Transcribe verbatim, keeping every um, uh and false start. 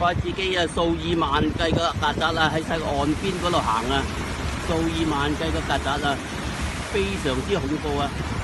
怪自己啊，數以萬計嘅曱甴啊，喺晒個岸邊嗰度行啊，數以萬計嘅曱甴啊，非常之恐怖啊！